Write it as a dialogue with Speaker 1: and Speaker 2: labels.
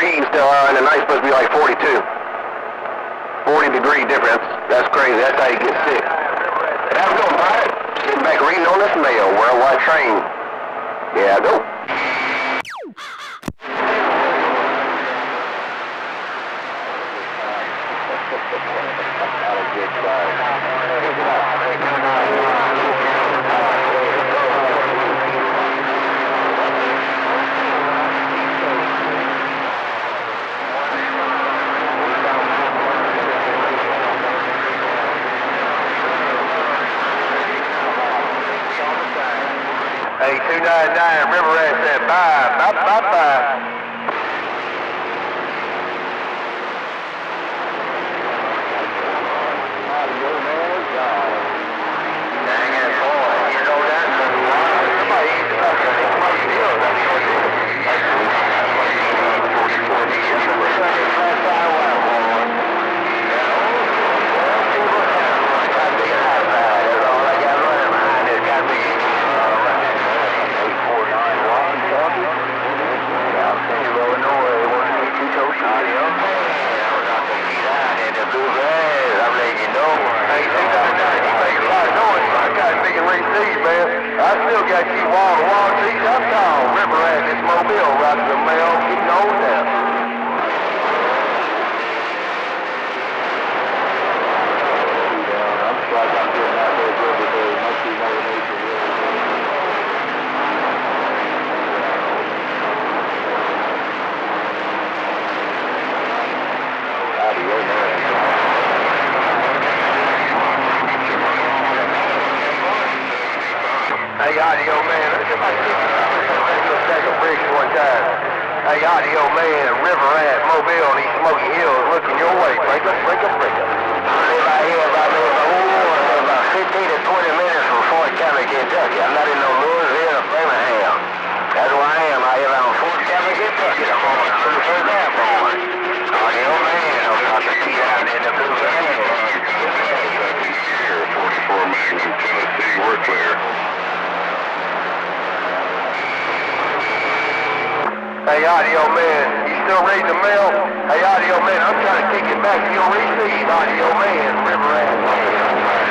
Speaker 1: heating still on, and the night's supposed to be like 42. 40-degree difference. That's crazy. That's how you get sick. How's it going, Brian? Sitting back reading on this mail. Worldwide train. Yeah, go. Hey, 299 River Rat said bye, bye. I still got to keep wall-to-wall trees uptown. River Rat, this Mobile, right to the mail, keep going down. I'm surprised I'm getting out there good because it must be motivation. Hey, Audio Man, let's see if I can get a stack of bricks one time. Hey, Audio Man, River Rat, Mobile, these Smoky Hills looking your way. Break up. I live out here about 15 to 20 minutes from Fort Campbell, Kentucky. I'm not in no Louisville or Birmingham. That's where I am. I live out in Fort Campbell, Kentucky. I'm on the 31st Airborne. Audio Man, I'm about to see out in the blue van. 44 Magnum, Tennessee, we're clear. Hey, Audio Man, you still reading the mail? Hey, Audio Man, I'm trying to kick it back to your receive, Audio Man, River Rat.